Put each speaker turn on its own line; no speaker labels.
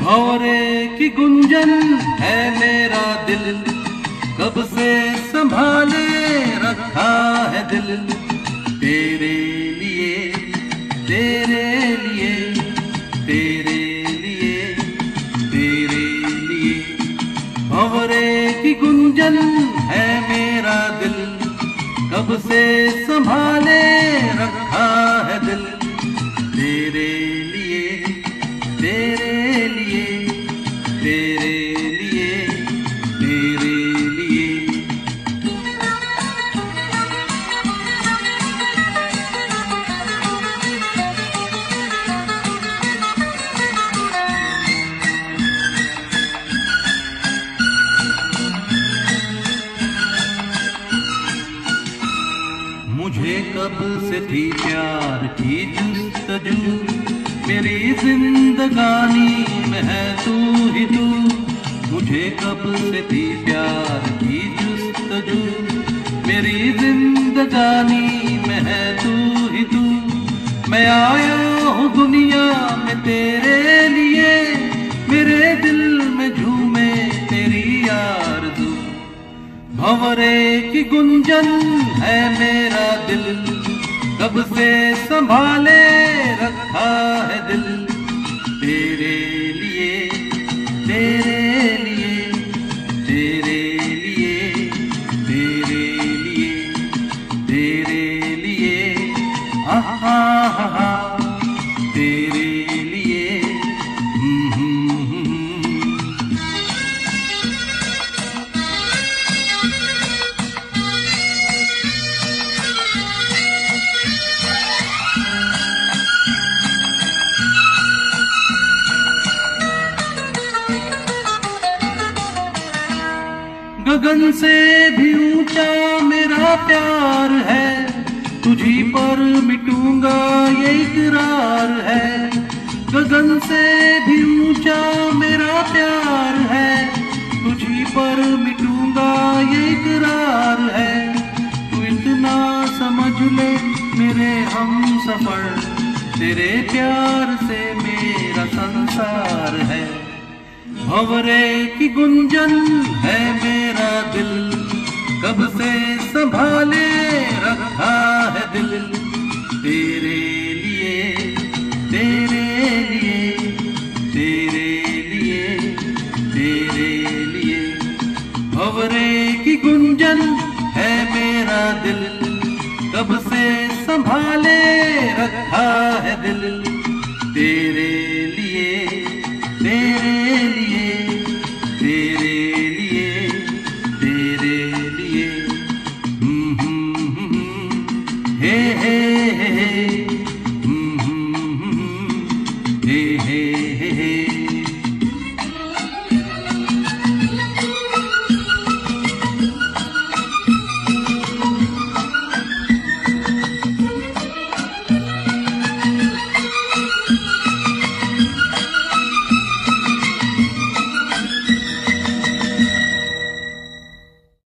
भंवरे की गुंजन है मेरा दिल, कब से संभाले रखा है दिल। तेरे लिए तेरे लिए तेरे लिए तेरे लिए भंवरे की गुंजन है मेरा दिल, कब से संभाले रखा है दिल। तेरे लिए तेरे लिए तेरे लिए तेरे लिए। मुझे कब से थी प्यार की जुस्तजू, मेरी जिंदगानी में है तू ही तू। मुझे कब से थी प्यार की जुस्तजू, मेरी जिंदगानी में है तू ही तू। मैं आया हूँ दुनिया में तेरे लिए, मेरे दिल में झूमे तेरी आरज़ू। भंवरे की गुंजन है मेरा दिल, कब से संभाले रखा है दिल। तेरे लिए तेरे लिए तेरे लिए तेरे लिए तेरे लिए आहा हा हा तेरे लिए। गगन से भी ऊंचा मेरा प्यार है, तुझी पर मिटूंगा ये इकरार है। गगन से भी ऊंचा मेरा प्यार है, तुझी पर मिटूंगा ये इकरार है। तू इतना समझ ले मेरे हम सफर, तेरे प्यार से मेरा संसार है। भंवरे की गुंजन है मेरा दिल, कब से संभाले रखा है दिल। तेरे लिए तेरे लिए तेरे लिए तेरे लिए भंवरे की गुंजन है मेरा दिल, कब से संभाले रखा है दिल। तेरे लिए तेरे